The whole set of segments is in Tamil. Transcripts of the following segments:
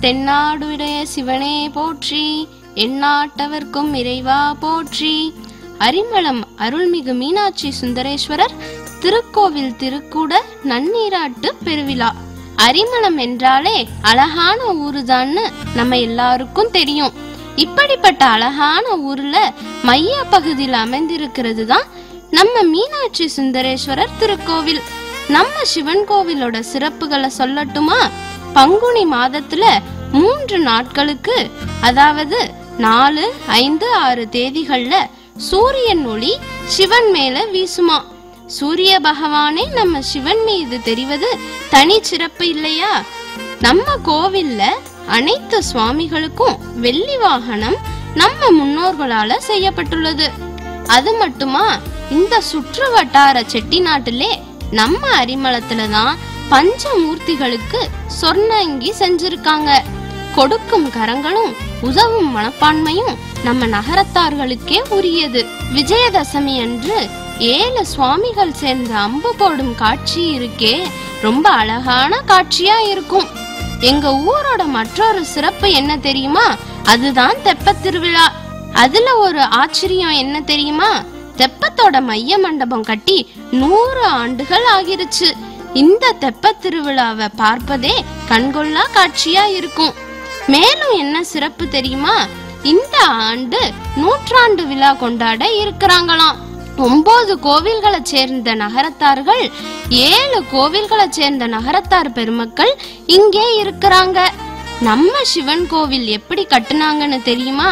தென்னாடுடைய சிவனே போற்றி, எந்நாட்டவர்க்கும் இறைவா போற்றி. அரிமளம் அருள்மிகு மீனாட்சி சுந்தரேஸ்வரர் திருக்கோவில் திருக்கூட நன்னீராட்டு பெருவிழா. அரிமளம் என்றாலே அழகான ஊருதான்னு நம்ம எல்லாருக்கும் தெரியும். இப்படிப்பட்ட அழகான ஊர்ல மைய பகுதியில் அமைந்திருக்கிறது தான் நம்ம மீனாட்சி சுந்தரேஸ்வரர் திருக்கோவில். நம்ம சிவன் கோவிலோட சிறப்புகளை சொல்லட்டுமா? பங்குனி மாதத்துல 3 நாட்களுக்கு, அதாவது 4, 5, 6 தேதிகள்ல சூரியன் ஒளி சிவன் மேல வீசுமா. சூரிய பகவானே நம்ம சிவன் மீது தெரிவது தனி சிறப்பு இல்லையா? நம்ம கோவில்ல அனைத்து சுவாமிகளுக்கும் வெள்ளி வாகனம் நம்ம முன்னோர்களால செய்யப்பட்டுள்ளது. அது மட்டுமா, இந்த சுற்று வட்டார செட்டிநாட்டிலே நம்ம அரிமளத்துலதான் பஞ்சமூர்த்திகளுக்கு சொர்ணங்கி செஞ்சிருக்காங்க. கொடுக்கும் கரங்களும் உதவும் மனப்பான்மையும் நம்ம நகரத்தார்களுக்கே உரியது. விஜயதசமி அன்று 7 சுவாமிகள் சேர்ந்து அம்பு போடும் காட்சி இருக்கே, ரொம்ப அழகான காட்சியா இருக்கும். எங்க ஊரோட மற்றொரு சிறப்பு என்ன தெரியுமா? அதுதான் தெப்ப திருவிழா. அதுல ஒரு ஆச்சரியம் என்ன தெரியுமா? தெப்பத்தோட மைய மண்டபம் கட்டி 100 ஆண்டுகள் ஆகிருச்சு. இந்த தெப்ப திருவிழாவை பார்ப்பதே கண்கொள்ளா காட்சியா இருக்கும். மேலும் என்ன சிறப்பு தெரியுமா? இந்த ஆண்டு 100ஆண்டு விழா கொண்டாட இருக்கிறாங்களாம். 9 கோவில்களை சேர்ந்த நகரத்தார்கள், 7 கோவில்களை சேர்ந்த நகரத்தார் பெருமக்கள் இங்கே இருக்கிறாங்க. நம்ம சிவன் கோவில் எப்படி கட்டுனாங்கன்னு தெரியுமா?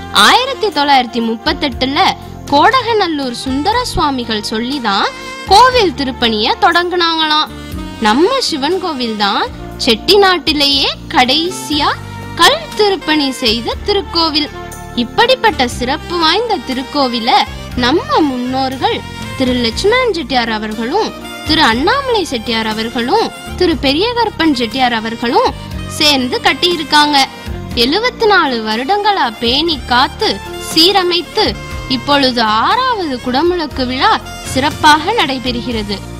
1938ல கோடகநல்லூர் சுந்தர சுவாமிகள் சொல்லிதான் கோவில் திருப்பணிய தொடங்குனாங்களாம். நம்ம சிவன் கோவில் தான் செட்டிநாட்டிலேயே கடைசியா கல் திருப்பணி செய்த திருக்கோவில். இப்படிப்பட்ட சிறப்பு வாய்ந்த திருக்கோவில நம்ம முன்னோர்கள் திரு லட்சுமணன் செட்டியார் அவர்களும், திரு அண்ணாமலை செட்டியார் அவர்களும், திரு பெரியகற்பன் செட்டியார் அவர்களும் சேர்ந்து கட்டியிருக்காங்க. 74 வருடங்களா பேணி காத்து சீரமைத்து இப்பொழுது 6வது குடமுழுக்கு விழா சிறப்பாக நடைபெறுகிறது.